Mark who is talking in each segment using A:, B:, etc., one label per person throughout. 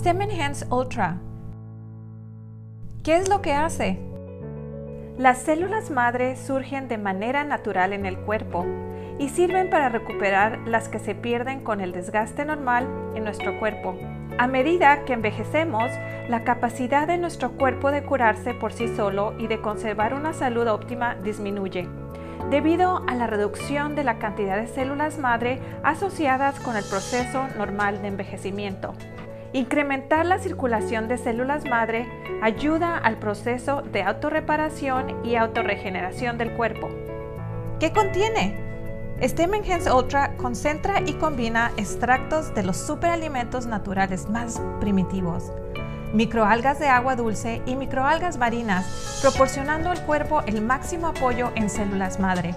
A: Stem Enhance Ultra. ¿Qué es lo que hace? Las células madre surgen de manera natural en el cuerpo y sirven para recuperar las que se pierden con el desgaste normal en nuestro cuerpo. A medida que envejecemos, la capacidad de nuestro cuerpo de curarse por sí solo y de conservar una salud óptima disminuye, debido a la reducción de la cantidad de células madre asociadas con el proceso normal de envejecimiento. Incrementar la circulación de células madre ayuda al proceso de autorreparación y autorregeneración del cuerpo. ¿Qué contiene? Stem Enhance Ultra concentra y combina extractos de los superalimentos naturales más primitivos, microalgas de agua dulce y microalgas marinas, proporcionando al cuerpo el máximo apoyo en células madre.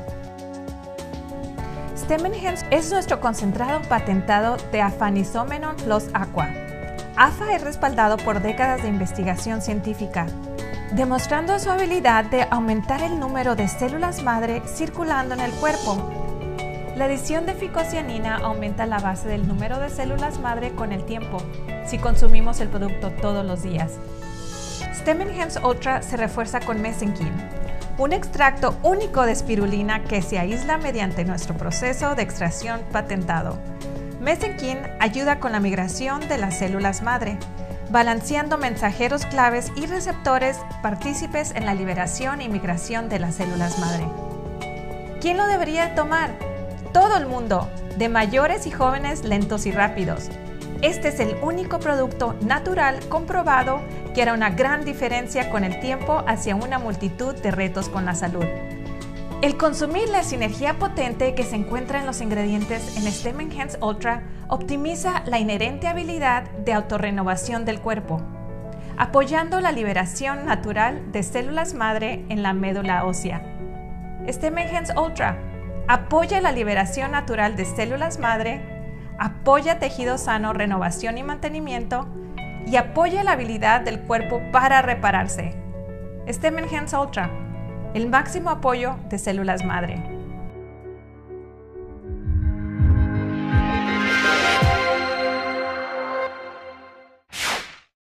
A: Stem Enhance es nuestro concentrado patentado de Afanisomenon Plus Aqua. AFA es respaldado por décadas de investigación científica, demostrando su habilidad de aumentar el número de células madre circulando en el cuerpo. La adición de ficocianina aumenta la base del número de células madre con el tiempo, si consumimos el producto todos los días. Stem Enhance Ultra se refuerza con mesenquin, un extracto único de espirulina que se aísla mediante nuestro proceso de extracción patentado. Mesenquin ayuda con la migración de las células madre, balanceando mensajeros claves y receptores partícipes en la liberación y migración de las células madre. ¿Quién lo debería tomar? Todo el mundo, de mayores y jóvenes, lentos y rápidos. Este es el único producto natural comprobado que hará una gran diferencia con el tiempo hacia una multitud de retos con la salud. El consumir la sinergia potente que se encuentra en los ingredientes en Stem Enhance Ultra optimiza la inherente habilidad de autorrenovación del cuerpo, apoyando la liberación natural de células madre en la médula ósea. Stem Enhance Ultra apoya la liberación natural de células madre, apoya tejido sano, renovación y mantenimiento, y apoya la habilidad del cuerpo para repararse. Stem Enhance Ultra, el máximo apoyo de células madre.